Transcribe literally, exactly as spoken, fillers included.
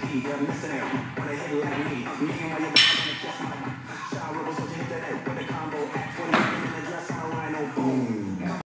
T, yeah, listen out. When I hit like me, me and my